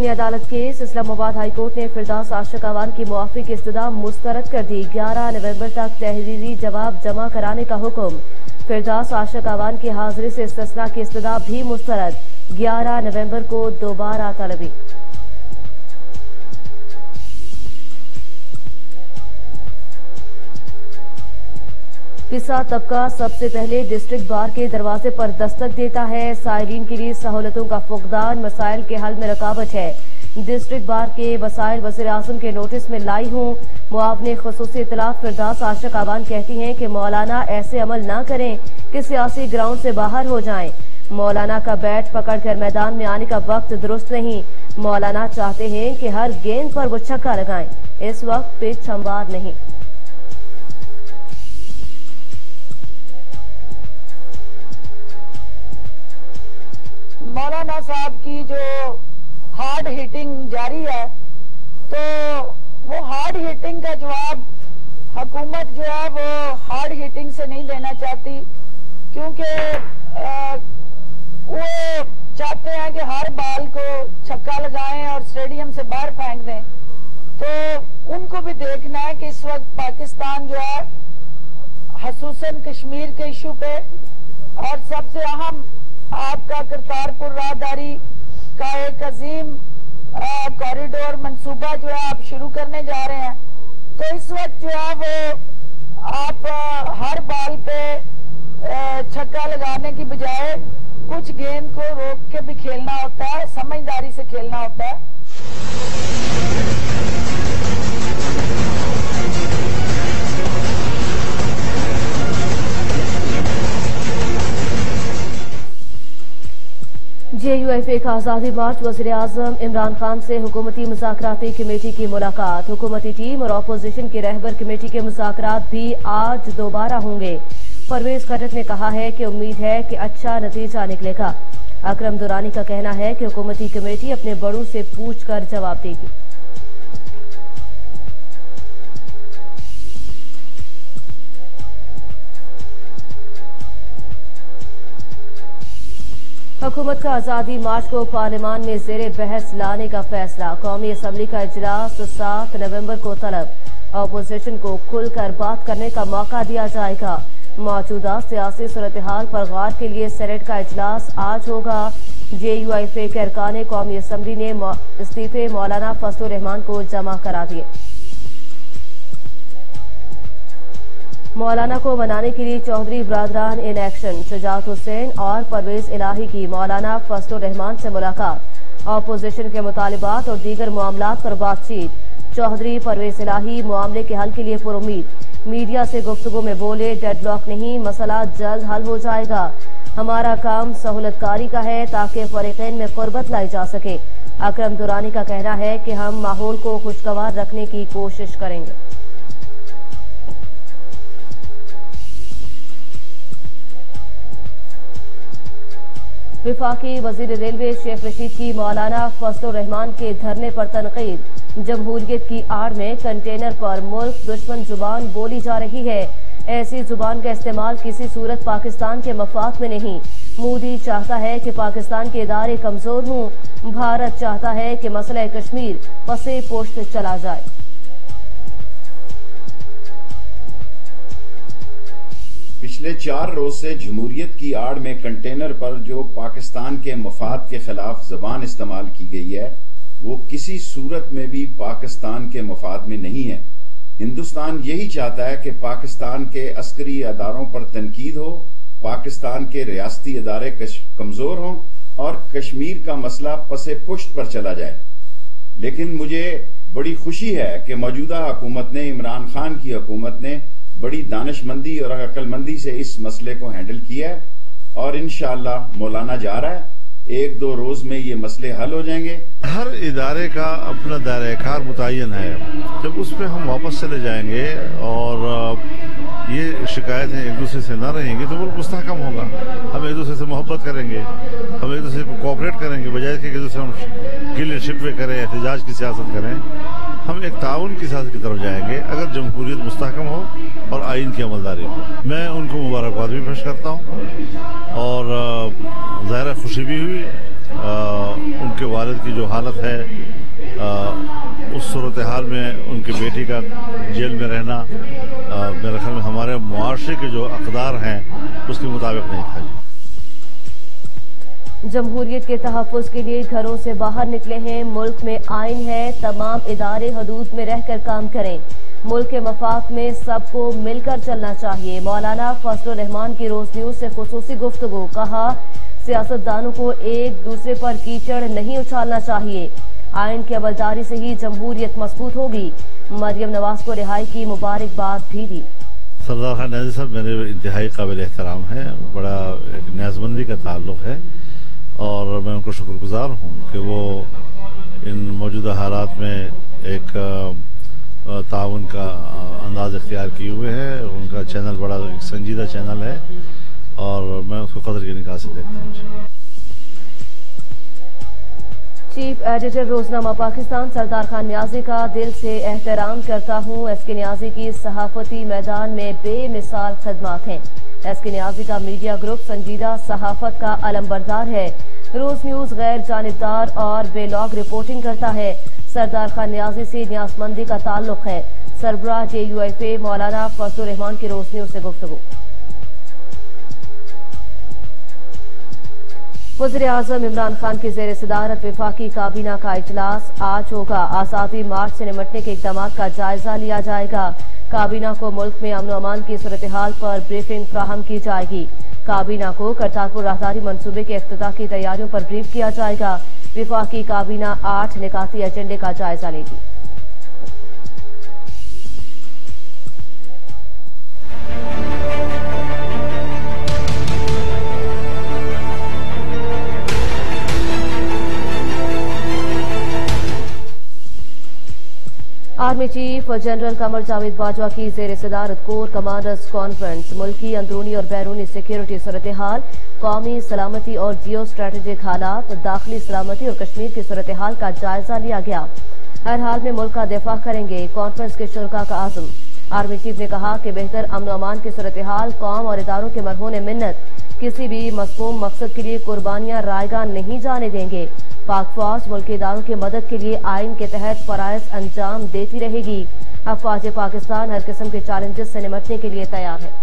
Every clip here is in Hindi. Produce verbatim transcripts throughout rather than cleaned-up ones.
अदालत केस। इस्लामाबाद हाईकोर्ट ने फिरदौस आशिक अवान की मुआफी की इस्तदा मुस्तरद कर दी। ग्यारह नवंबर तक तहरीरी जवाब जमा कराने का हुक्म। फिरदौस आशिक अवान की हाजिरी से इस्तिस्ना की इस्तदा भी मुस्तरद। ग्यारह नवंबर को दोबारा तलबी। पिसा तबका सबसे पहले डिस्ट्रिक्ट बार के दरवाजे पर दस्तक देता है। साइलिन के लिए सहूलतों का फुकदान मसाइल के हल में रुकावट है। डिस्ट्रिक्ट बार के वसाइल वज़ीर आज़म के नोटिस में लाई हूँ। मुआवने खुसूसी इत्तलात फिरदौस आशिक अवान कहती हैं कि मौलाना ऐसे अमल न करें कि सियासी ग्राउंड से बाहर हो जाएं। मौलाना का बैट पकड़कर मैदान में आने का वक्त दुरुस्त नहीं। मौलाना चाहते हैं कि हर गेंद पर वो छक्का लगाएं। इस वक्त पिच हमवार नहीं। मौलाना साहब की जो हार्ड हिटिंग जारी है, तो वो हार्ड हिटिंग का जवाब हुकूमत जो है वो हार्ड हिटिंग से नहीं देना चाहती, क्योंकि वो चाहते हैं कि हर बाल को छक्का लगाएं और स्टेडियम से बाहर फेंक दें। तो उनको भी देखना है कि इस वक्त पाकिस्तान जो है खसूसन कश्मीर के इशू पे और सबसे अहम आपका करतारपुर राहदारी का एक अजीम कॉरिडोर मंसूबा जो है आप शुरू करने जा रहे हैं। तो इस वक्त जो है वो आप आ, हर बाल पे छक्का लगाने की बजाय कुछ गेंद को रोक के भी खेलना होता है, समझदारी से खेलना होता है। जे यू एफ ए का आज़ादी मार्च। वज़ीर आज़म इमरान खान से हुकूमती मुज़ाकराती कमेटी की मुलाकात। हुकूमती टीम और अपोजिशन की रहबर कमेटी के मुज़ाकरात भी आज दोबारा होंगे। परवेज खटक ने कहा है कि उम्मीद है कि अच्छा नतीजा निकलेगा। अकरम दुरानी का कहना है कि हुकूमती कमेटी अपने बड़ों से पूछकर जवाब देगी। हुकूमत का आज़ादी मार्च को पार्लियामान में ज़ेरे बहस लाने का फैसला। कौमी असम्बली का इजलास सात नवंबर को तलब। अपोजिशन को खुलकर बात करने का मौका दिया जाएगा। मौजूदा सियासी सूरत हाल पर गौर के लिए सेनेट का इजलास आज होगा। जे यू एफ ए के अरकान कौमी असम्बली ने इस्तीफे मौलाना फजल रहमान को जमा करा दिए। मौलाना को मनाने के लिए चौधरी बरादरान इन एक्शन। शुजात हुसैन और परवेज इलाही की मौलाना फजल रहमान से मुलाकात। अपोजिशन के मुतालिबात और दीगर मामलात पर बातचीत। चौधरी परवेज इलाही मामले के हल के लिए पुरुमीद। मीडिया से गुफ्तगू में बोले, डेडलॉक नहीं, मसला जल्द हल हो जाएगा। हमारा काम सहूलतकारी का है ताकि फरीकैन में कुर्बत लाई जा सके। अकरम दुरानी का कहना है कि हम माहौल को खुशगवार रखने की कोशिश करेंगे। विफाकी वजीर रेलवे शेख रशीद की मौलाना फजल रहमान के धरने पर तनकीद। जमहूरियत की आड़ में कंटेनर पर मुल्क दुश्मन जुबान बोली जा रही है। ऐसी जुबान का इस्तेमाल किसी सूरत पाकिस्तान के मफाद में नहीं। मोदी चाहता है कि पाकिस्तान के इदारे कमजोर हों। भारत चाहता है कि मसला कश्मीर पसे पोश्त चला जाए। पिछले चार रोज से जमहूरियत की आड़ में कंटेनर पर जो पाकिस्तान के मफाद के खिलाफ जबान इस्तेमाल की गई है, वो किसी सूरत में भी पाकिस्तान के मफाद में नहीं है। हिंदुस्तान यही चाहता है कि पाकिस्तान के अस्करी अदारों पर तनकीद हो, पाकिस्तान के रियासती अदारे कमजोर हों और कश्मीर का मसला पसे पुश्त पर चला जाए। लेकिन मुझे बड़ी खुशी है कि मौजूदा हुकूमत ने, इमरान खान की हुकूमत ने बड़ी दानिशमंदी और अक्लमंदी से इस मसले को हैंडल किया है और इंशाअल्लाह मौलाना जा रहा है, एक दो रोज में ये मसले हल हो जाएंगे। हर इदारे का अपना दायरा-ए-कार मुतय्यन है। जब उस पर हम वापस चले जाएंगे और ये शिकायतें एक दूसरे से ना रहेंगी तो मुल्क मुस्तहकम होगा। हम एक दूसरे से मोहब्बत करेंगे, हम एक दूसरे को कोऑपरेट करेंगे, बजाय कि एक दूसरे हम गिले पे करें, एहतजाज की सियासत करें। हम एक ताउन की सियासत की तरफ जाएंगे अगर जमहूरियत मुस्तहकम हो और आइन की अमलदारी हो। मैं उनको मुबारकबाद भी पेश करता हूँ और ज़ाहिर खुशी भी हुई आ, उनके उनके वालिद की जो हालत है, आ, उस सूरत हाल में उनकी बेटी का जेल में रहना आ, मेरे ख्याल में हमारे मुआशरे के जो अक़दार हैं उसके मुताबिक नहीं था जी। जमहूरियत के तहफ़्फ़ुज़ के लिए घरों से बाहर निकले हैं। मुल्क में आइन है, तमाम इदारे हदूद में रहकर काम करें। मुल्क के मफाद में सबको मिलकर चलना चाहिए। मौलाना फजलुर रहमान की रोज न्यूज से खुसूसी गुफ्तगू। कहा, सियासतदानों को एक दूसरे पर कीचड़ नहीं उछालना चाहिए। आइन की अमलदारी से ही जमहूरियत मजबूत होगी। मरियम नवाज को रिहाई की मुबारकबाद भी दी। सरदार खान नियाज़ी साहब मेरे इंतहाई काबिल एहतराम है, बड़ा एक न्याज़मंदी का ताल्लुक है और मैं उनको शुक्रगुजार हूँ कि वो इन मौजूदा हालात में एक ताउन का अंदाज इख्तियार किए हुए हैं। उनका चैनल बड़ा एक संजीदा चैनल है और मैं उसको कदर की निगाह से देखता हूँ। चीफ एडिटर रोजनामा पाकिस्तान सरदार खान नियाज़ी का दिल से एहतराम करता हूँ। एस के नियाज़ी की सहाफती मैदान में बेमिसाल खदमात हैं। एस के नियाज़ी का मीडिया ग्रुप संजीदा सहाफत का अलमबरदार है। रोज न्यूज गैर जानिबदार और बेलॉग रिपोर्टिंग करता है। सरदार खान नियाज़ी से न्यासमंदी का ताल्लुक है। सरबराह जे यू एफ ए मौलाना फजलुर रहमान की रोज न्यूज से गुफ्तगू। वज़ीर आज़म इमरान खान की जेर सदारत वफाकी काबीना का इजलास आज होगा। आज़ादी मार्च से निमटने के इक़दाम का जायजा लिया जाएगा। काबीना को मुल्क में अमन अमान की सूरत हाल पर ब्रीफिंग फ्राहम की जाएगी। काबीना को करतारपुर राहदारी मंसूबे के इफ्तिताह की तैयारियों पर ब्रीफ किया जाएगा। वफाकी काबीना आठ निकाती एजेंडे का जायजा लेगी। Army chief general Qamar Javed Bajwa की जेर सदारत कोर कमांडर्स कॉन्फ्रेंस मुल्की अंदरूनी और बैरूनी सिक्योरिटी सूरत हाल, कौमी सलामती और जियो स्ट्रेटेजिक हालात, दाखिली सलामती और कश्मीर की सूरत हाल का जायजा लिया गया। हर हाल में मुल्क का दिफा करेंगे, कॉन्फ्रेंस के शुरका का आज़म। आर्मी चीफ ने कहा कि बेहतर अमन अमान की सूरत हाल, कौम और इदारों के मरहून मिन्नत किसी भी मसमूम मकसद के लिए कुर्बानियां रायगा नहीं जाने देंगे। पाक फौज मुल्की इदारों की मदद के लिए आइन के तहत फराइज अंजाम देती रहेगी। अफवाज पाकिस्तान हर किस्म के चैलेंजेस से निमटने के लिए तैयार है।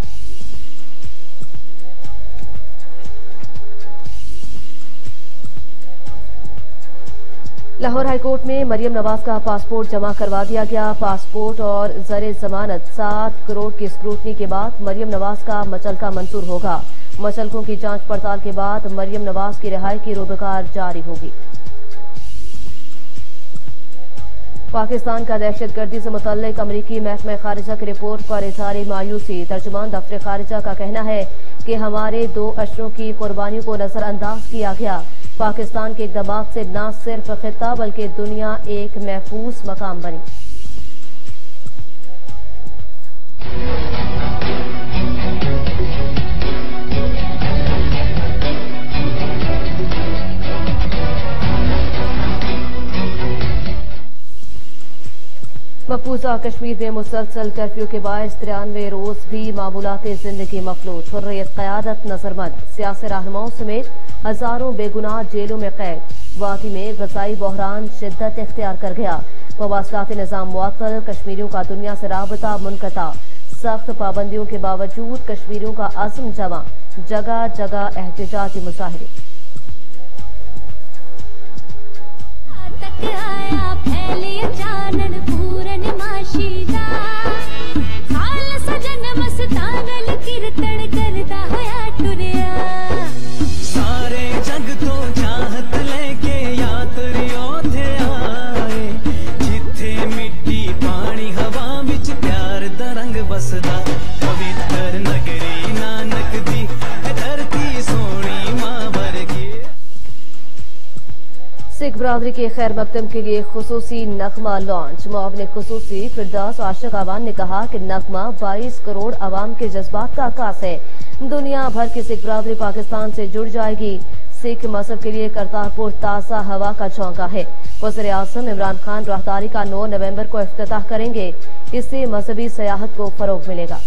लाहौर हाईकोर्ट में मरियम नवाज का पासपोर्ट जमा करवा दिया गया। पासपोर्ट और जरे जमानत सात करोड़ की स्क्रूटनी के बाद मरियम नवाज का मचलका मंजूर होगा। मचलकों की जांच पड़ताल के बाद मरियम नवाज की रिहाई की रोबकार जारी होगी। पाकिस्तान का दहशतगर्दी से मुतल्लिक अमरीकी महकमा खारिजा की रिपोर्ट पर इज़हार मायूसी। तर्जुमान दफ्तर खारिजा का कहना है कि हमारे दो अशरों की कुर्बानियों को नजरअंदाज किया गया। पाकिस्तान के इक़दाम से न सिर्फ खित्ता बल्कि दुनिया एक महफूज मकाम बनी। मकबूजा कश्मीर में मुसलसल कर्फ्यू के बायस तिरानवे रोज भी मामूलात जिंदगी मफलूज। हुर्रियत क़यादत नजरबंद। सियासी रहनुमाओं समेत हजारों बेगुनाह जेलों में कैद। वादी में ग़ज़ाई बहरान शिद्दत इख्तियार कर गया। मवासलाती निज़ाम मुअत्तल। कश्मीरियों का दुनिया से राबता मुनक़ता। सख्त पाबंदियों के बावजूद कश्मीरियों का अज़्म जमा। जगह जगह एहतिजाजी मुजाहिरे। सारे जग तो चाहत लेके यात्रियों थे आए, जिथे मिट्टी पानी हवा विच प्यार दा रंग बसदा। पवित्र नगरी नानक दी धरती सोनी मां वर्गी। सिख बरादरी के खैर मकदम के लिए खुसूसी नगमा लॉन्च। मुआविन खुसूसी फिरदौस आशिक आवान ने कहा कि नगमा बाईस करोड़ आवाम के जज्बात का आकाश है। दुनिया भर की सिख बरादरी पाकिस्तान से जुड़ जाएगी। सिख मजहब के लिए करतारपुर ताज़ा हवा का झोंका है। वज़ीर आज़म इमरान खान राहदारी का नौ नवंबर को इफ्तिताह करेंगे। इससे मजहबी सयाहत को फरोग मिलेगा।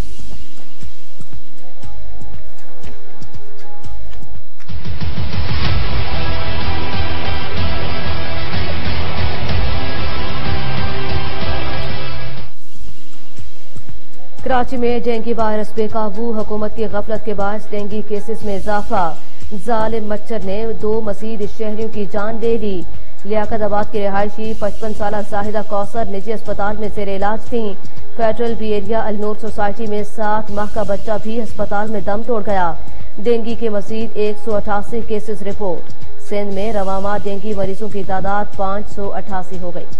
कराची में डेंगू वायरस बेकाबू, हुकूमत की गफलत के बाद डेंगू केसेस में इजाफा। जालिम मच्छर ने दो मजीद शहरियों की जान ले ली। लियाकताबाद की रिहायशी पचपन साल जाहिदा कौसर निजी अस्पताल में जेर इलाज थी। Federal B area Alnoor society में सात माह का बच्चा भी अस्पताल में दम तोड़ गया। डेंगू के मजीद एक सौ अठासी केसेस रिपोर्ट। सिंध में रवामा डेंगू मरीजों की तादाद पांच सौ अठासी हो गई।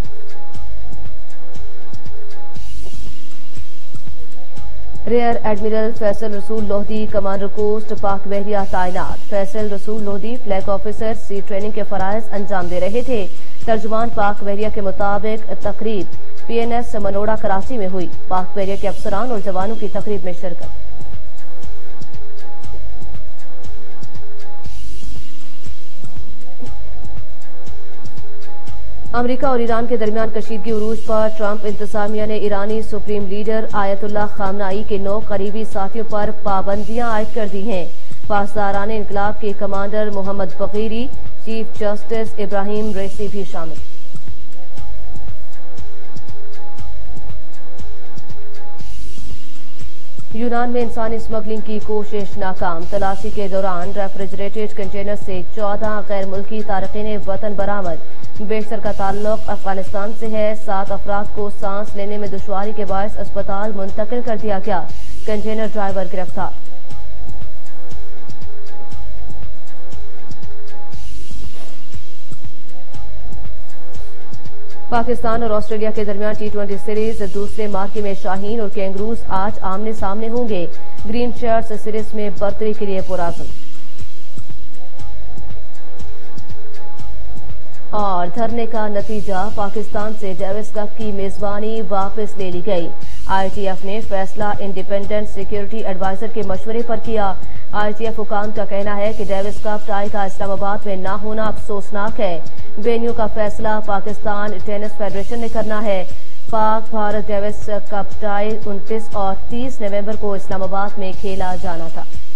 Rare admiral Faisal Rasool लोहदी commander post पाक बहरिया तैनात। Faisal Rasool Lodhi flag officer sea training के फराइज अंजाम दे रहे थे। तर्जुमान पाक बहरिया के मुताबिक तकरीब पीएनएस मनोड़ा कराची में हुई। पाक बहरिया के अफसरान और जवानों की तकरीब में शिरकत। अमेरिका और ईरान के दरमियान कशीदगी उरूज पर ट्रंप इंतजामिया ने ईरानी सुप्रीम लीडर आयतुल्लाह खामनाई के नौ करीबी साथियों पर पाबंदियां आयद कर दी हैं। पासदारान इनकलाब के commander Mohammad Bagheri, chief justice Ebrahim Raisi भी शामिल। यूनान में इंसानी स्मगलिंग की कोशिश नाकाम। तलाशी के दौरान रेफ्रिजरेटेड कंटेनर से चौदह गैर मुल्की तारकीन वतन बरामद। बेशतर का ताल्लुक अफगानिस्तान से है। सात अफराद को सांस लेने में दुश्वारी के बायस अस्पताल मुंतकिल कर दिया गया। कंटेनर ड्राइवर गिरफ्तार। पाकिस्तान और ऑस्ट्रेलिया के दरमियान टी ट्वेंटी सीरीज दूसरे मार्के में शाहीन और कैंगरूज आज आमने सामने होंगे। ग्रीन शर्ट्स सीरीज में बर्तरी के लिए पुराज़म। और धरने का नतीजा, पाकिस्तान से डेविस कप की मेजबानी वापस ले ली गई। आईटीएफ ने फैसला इंडिपेंडेंट सिक्योरिटी एडवाइजर के मशवरे पर किया। आईटीएफ हुकाम का कहना है कि डेविस कप टाई का इस्लामाबाद में न होना अफसोसनाक है। वेन्यू का फैसला पाकिस्तान टेनिस फेडरेशन ने करना है। Pak Bharat Davis cup tie उनतीस और तीस नवंबर को इस्लामाबाद में खेला जाना था।